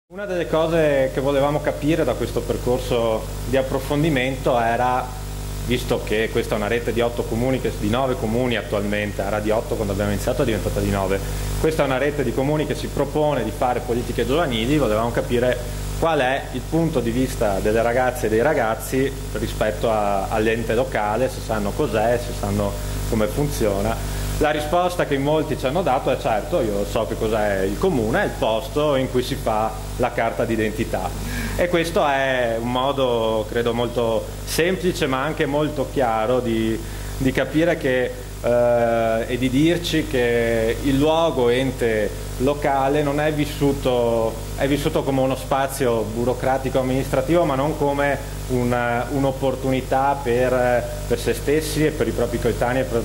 Una delle cose che volevamo capire da questo percorso di approfondimento era, visto che questa è una rete di 8 comuni, di 9 comuni attualmente, era di 8 quando abbiamo iniziato, è diventata di 9, questa è una rete di comuni che si propone di fare politiche giovanili, volevamo capire qual è il punto di vista delle ragazze e dei ragazzi rispetto all'ente locale, se sanno cos'è, se sanno come funziona. La risposta che in molti ci hanno dato è: certo, io so che cos'è il comune, è il posto in cui si fa la carta d'identità. E questo è un modo, credo, molto semplice ma anche molto chiaro di capire che, e di dirci che il luogo ente locale non è vissuto come uno spazio burocratico amministrativo, ma non come un'opportunità per se stessi e per i propri coetanei e per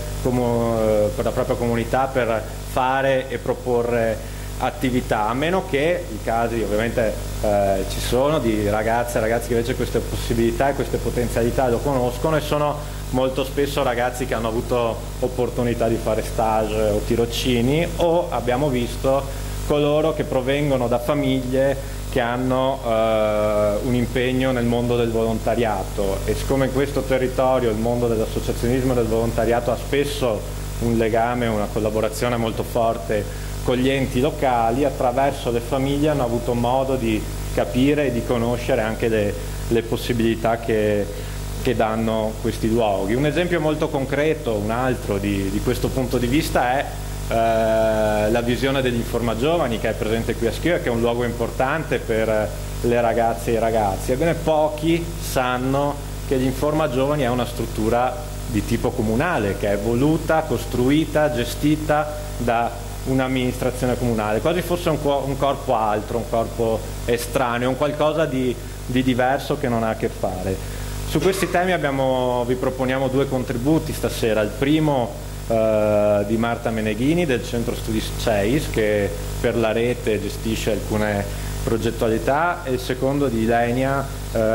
la propria comunità per fare e proporre attività, a meno che i casi ovviamente ci sono di ragazze e ragazzi che invece queste possibilità e queste potenzialità lo conoscono, e sono molto spesso ragazzi che hanno avuto opportunità di fare stage o tirocini, o abbiamo visto coloro che provengono da famiglie che hanno un impegno nel mondo del volontariato, e siccome in questo territorio il mondo dell'associazionismo e del volontariato ha spesso un legame, una collaborazione molto forte con gli enti locali, attraverso le famiglie hanno avuto modo di capire e di conoscere anche le possibilità che danno questi luoghi. Un esempio molto concreto, un altro di questo punto di vista, è la visione degli Informagiovani, che è presente qui a Schio e che è un luogo importante per le ragazze e i ragazzi. Ebbene, pochi sanno che gli Informagiovani è una struttura di tipo comunale, che è voluta, costruita, gestita da un'amministrazione comunale, quasi fosse un corpo altro, un corpo estraneo, un qualcosa di diverso che non ha a che fare. Su questi temi vi proponiamo 2 contributi stasera. Il primo di Marta Meneghini del Centro Studi CEIS, che per la rete gestisce alcune progettualità, e il secondo di Ilenia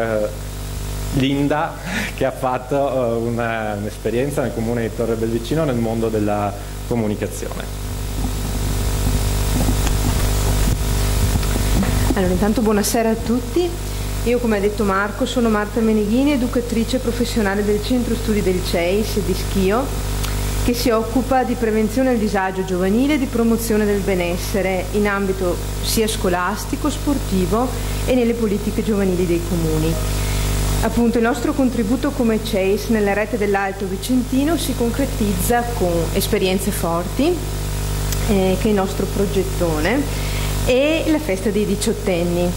Linda, che ha fatto un'esperienza nel comune di Torre Belvicino nel mondo della comunicazione. Allora, intanto buonasera a tutti. Io, come ha detto Marco, sono Marta Meneghini, educatrice professionale del Centro Studi del CEIS di Schio, che si occupa di prevenzione del disagio giovanile e di promozione del benessere in ambito sia scolastico, sportivo e nelle politiche giovanili dei comuni. Appunto, il nostro contributo come CEIS nella rete dell'Alto Vicentino si concretizza con esperienze forti, che è il nostro progettone, e la festa dei 18enni.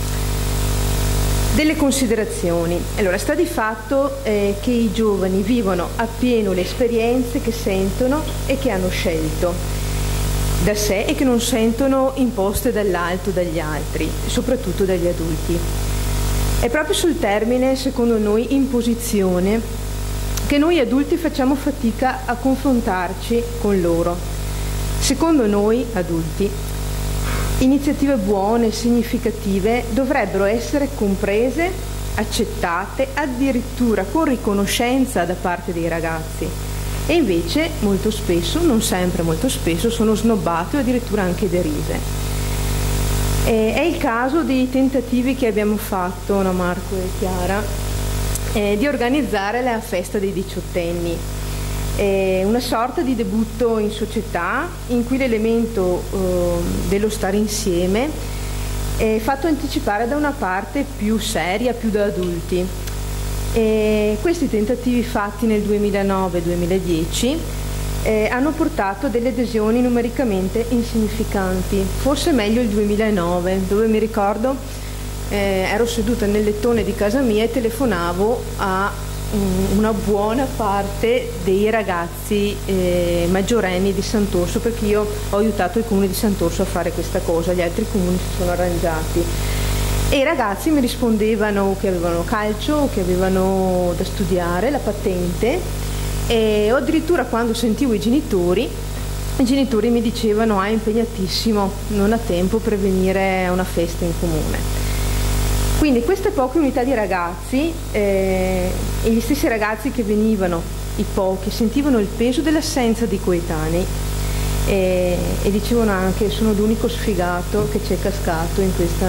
Delle considerazioni. Allora, sta di fatto che i giovani vivono appieno le esperienze che sentono e che hanno scelto da sé e che non sentono imposte dall'alto, dagli altri, soprattutto dagli adulti. È proprio sul termine, secondo noi, imposizione, che noi adulti facciamo fatica a confrontarci con loro. Secondo noi adulti, iniziative buone e significative dovrebbero essere comprese, accettate, addirittura con riconoscenza da parte dei ragazzi, e invece molto spesso, non sempre, molto spesso, sono snobbate o addirittura anche derise. È il caso dei tentativi che abbiamo fatto, no, Marco e Chiara, di organizzare la festa dei 18enni. Una sorta di debutto in società in cui l'elemento dello stare insieme è fatto anticipare da una parte più seria, più da adulti. Questi tentativi fatti nel 2009-2010 hanno portato a delle adesioni numericamente insignificanti, forse meglio il 2009, dove mi ricordo ero seduta nel lettone di casa mia e telefonavo a una buona parte dei ragazzi maggiorenni di Sant'Orso, perché io ho aiutato il comune di Sant'Orso a fare questa cosa, gli altri comuni si sono arrangiati, e i ragazzi mi rispondevano che avevano calcio, che avevano da studiare la patente, o addirittura quando sentivo i genitori mi dicevano: è impegnatissimo, non ha tempo per venire a una festa in comune. Quindi queste poche unità di ragazzi e gli stessi ragazzi che venivano, i pochi, sentivano il peso dell'assenza di coetanei e dicevano anche sono l'unico sfigato che c'è cascato in questa,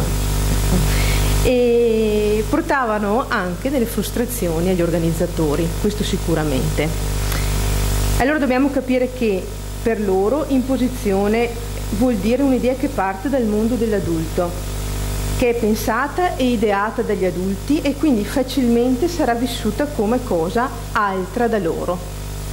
e portavano anche delle frustrazioni agli organizzatori, questo sicuramente. Allora dobbiamo capire che per loro imposizione vuol dire un'idea che parte dal mondo dell'adulto, che è pensata e ideata dagli adulti e quindi facilmente sarà vissuta come cosa altra da loro.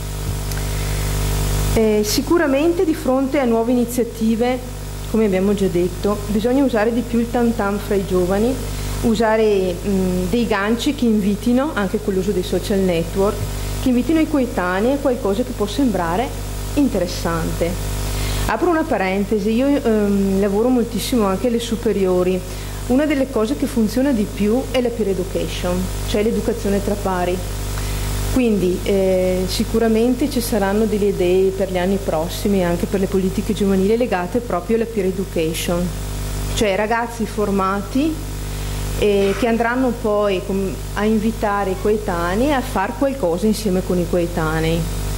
Sicuramente di fronte a nuove iniziative, come abbiamo già detto, bisogna usare di più il tam tam fra i giovani, usare dei ganci che invitino, anche con l'uso dei social network, che invitino i coetanei a qualcosa che può sembrare interessante. Apro una parentesi, io lavoro moltissimo anche alle superiori. Una delle cose che funziona di più è la peer education, cioè l'educazione tra pari. Quindi sicuramente ci saranno delle idee per gli anni prossimi anche per le politiche giovanili legate proprio alla peer education, cioè ragazzi formati che andranno poi a invitare i coetanei a fare qualcosa insieme con i coetanei.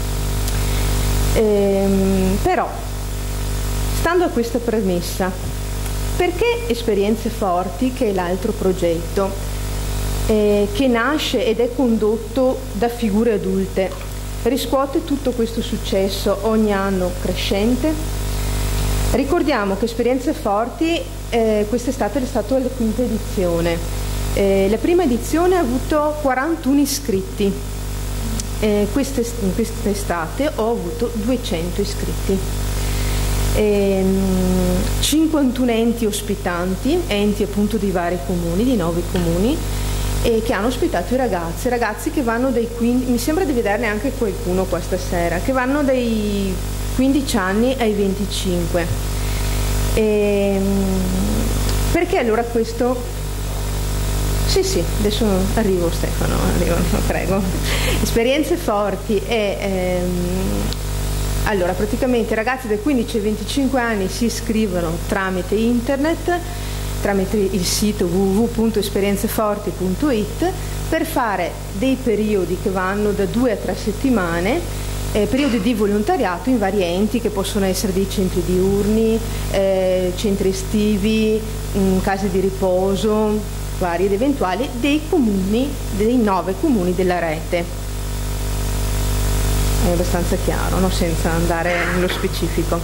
Però, stando a questa premessa, perché Esperienze Forti, che è l'altro progetto, che nasce ed è condotto da figure adulte, riscuote tutto questo successo ogni anno crescente? Ricordiamo che Esperienze Forti quest'estate è stata la 5ª edizione. La prima edizione ha avuto 41 iscritti. Quest'estate ho avuto 200 iscritti. 51 enti ospitanti, enti appunto di vari comuni, di 9 comuni, che hanno ospitato i ragazzi che vanno dai 15, mi sembra di vederne anche qualcuno qua stasera, che vanno dai 15 anni ai 25. Perché allora questo? Sì, adesso arrivo Stefano, prego. Esperienze Forti è... allora, praticamente i ragazzi dai 15 ai 25 anni si iscrivono tramite internet, tramite il sito www.esperienzeforti.it, per fare dei periodi che vanno da 2 a 3 settimane, periodi di volontariato in vari enti che possono essere dei centri diurni, centri estivi, case di riposo, vari ed eventuali, dei comuni, dei 9 comuni della rete. È abbastanza chiaro, no? Senza andare nello specifico.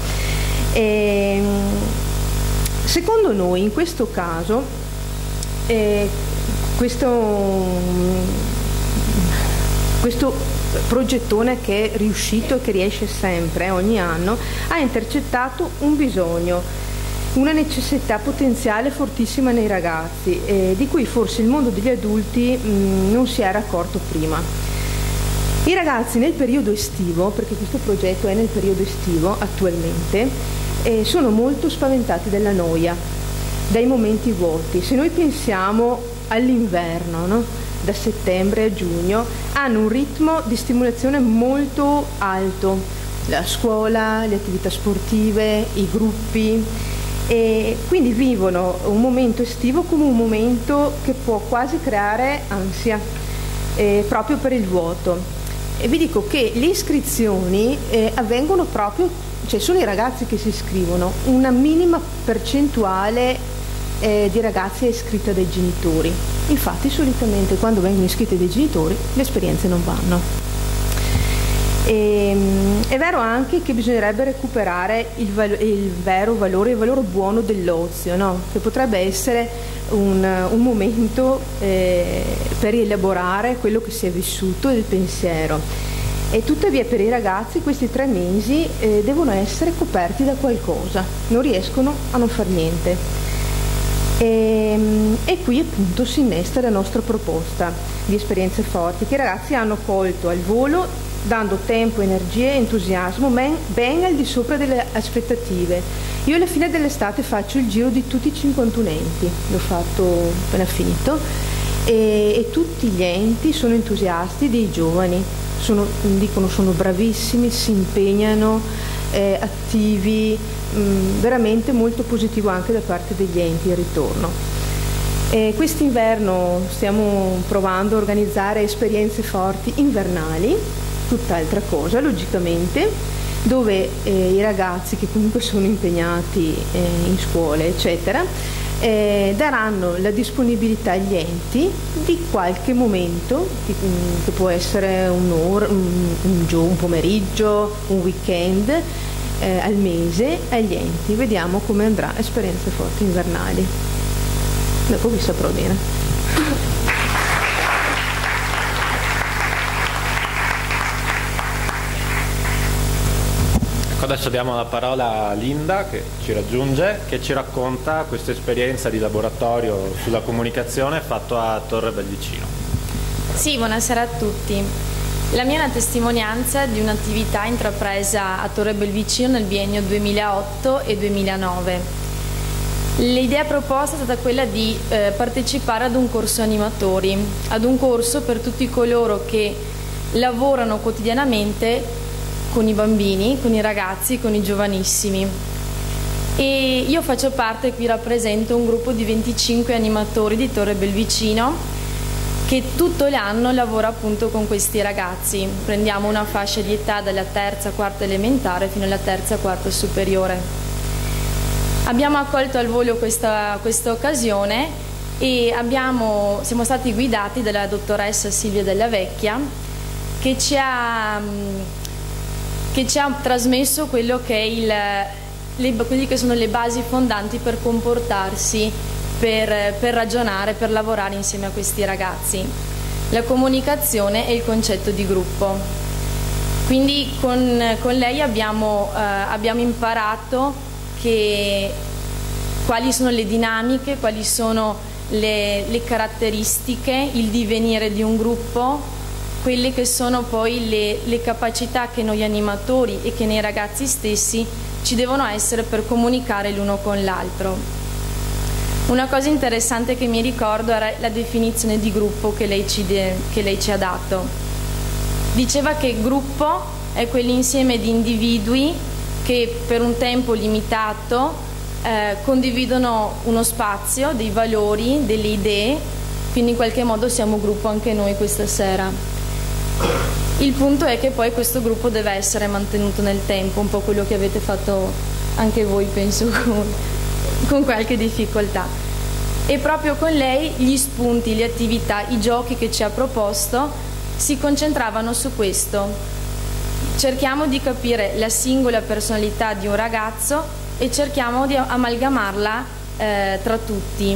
Secondo noi in questo caso questo progettone che è riuscito e che riesce sempre ogni anno ha intercettato un bisogno, una necessità potenziale fortissima nei ragazzi, di cui forse il mondo degli adulti non si era accorto prima. I ragazzi nel periodo estivo, perché questo progetto è nel periodo estivo attualmente, sono molto spaventati dalla noia, dai momenti vuoti. Se noi pensiamo all'inverno, no? Da settembre a giugno, hanno un ritmo di stimolazione molto alto, la scuola, le attività sportive, i gruppi, e quindi vivono un momento estivo come un momento che può quasi creare ansia, proprio per il vuoto. E vi dico che le iscrizioni avvengono proprio, cioè sono i ragazzi che si iscrivono, una minima percentuale di ragazzi è iscritta dai genitori. Infatti solitamente quando vengono iscritti dai genitori le esperienze non vanno. È vero anche che bisognerebbe recuperare il vero valore, il valore buono dell'ozio, no? Che potrebbe essere un momento per elaborare quello che si è vissuto e il pensiero. E tuttavia per i ragazzi questi 3 mesi devono essere coperti da qualcosa, non riescono a non far niente. E qui appunto si innesta la nostra proposta di Esperienze Forti, che i ragazzi hanno colto al volo, dando tempo, energie e entusiasmo ben al di sopra delle aspettative. Io alla fine dell'estate faccio il giro di tutti i 51 enti, l'ho fatto appena finito, e tutti gli enti sono entusiasti dei giovani. Dicono sono bravissimi, si impegnano, attivi, veramente molto positivo anche da parte degli enti il ritorno. Quest'inverno stiamo provando a organizzare esperienze forti invernali, tutt'altra cosa logicamente, dove i ragazzi che comunque sono impegnati in scuole eccetera daranno la disponibilità agli enti di qualche momento che può essere un'ora, un pomeriggio, un weekend al mese agli enti. Vediamo come andrà esperienze forti invernali, dopo vi saprò dire. Adesso diamo la parola a Linda che ci raggiunge, che ci racconta questa esperienza di laboratorio sulla comunicazione fatto a Torre Belvicino. Sì, buonasera a tutti. La mia è una testimonianza di un'attività intrapresa a Torre Belvicino nel biennio 2008 e 2009. L'idea proposta è stata quella di partecipare ad un corso animatori, ad un corso per tutti coloro che lavorano quotidianamente con i bambini, con i ragazzi, con i giovanissimi. E io faccio parte, qui rappresento un gruppo di 25 animatori di Torre Belvicino che tutto l'anno lavora appunto con questi ragazzi. Prendiamo una fascia di età dalla terza, quarta elementare fino alla terza, quarta superiore. Abbiamo accolto al volo questa occasione e siamo stati guidati dalla dottoressa Silvia Della Vecchia che ci ha trasmesso quello che quelli che sono le basi fondanti per comportarsi, per ragionare, per lavorare insieme a questi ragazzi. La comunicazione e il concetto di gruppo. Quindi con lei abbiamo imparato quali sono le dinamiche, quali sono le caratteristiche, il divenire di un gruppo, quelle che sono poi le capacità che noi animatori e che nei ragazzi stessi ci devono essere per comunicare l'uno con l'altro. Una cosa interessante che mi ricordo era la definizione di gruppo che lei ci ha dato. Diceva che gruppo è quell'insieme di individui che per un tempo limitato condividono uno spazio, dei valori, delle idee, quindi in qualche modo siamo gruppo anche noi questa sera. Il punto è che poi questo gruppo deve essere mantenuto nel tempo, un po' quello che avete fatto anche voi, penso, con qualche difficoltà. E proprio con lei gli spunti, le attività, i giochi che ci ha proposto si concentravano su questo. Cerchiamo di capire la singola personalità di un ragazzo e cerchiamo di amalgamarla tra tutti.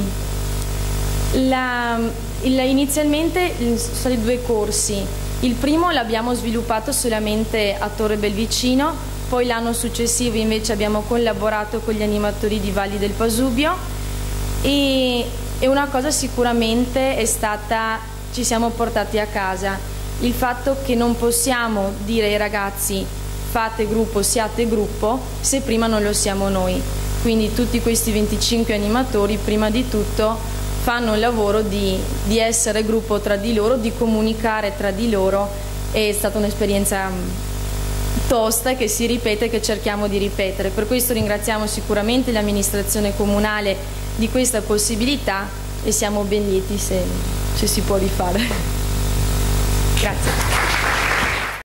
Inizialmente sono stati 2 corsi. Il primo l'abbiamo sviluppato solamente a Torre Belvicino, poi l'anno successivo invece abbiamo collaborato con gli animatori di Valli del Pasubio e una cosa sicuramente è stata, ci siamo portati a casa, il fatto che non possiamo dire ai ragazzi fate gruppo, siate gruppo, se prima non lo siamo noi. Quindi tutti questi 25 animatori prima di tutto fanno il lavoro di essere gruppo tra di loro, di comunicare tra di loro. È stata un'esperienza tosta che si ripete e che cerchiamo di ripetere. Per questo ringraziamo sicuramente l'amministrazione comunale di questa possibilità e siamo ben lieti se si può rifare. Grazie.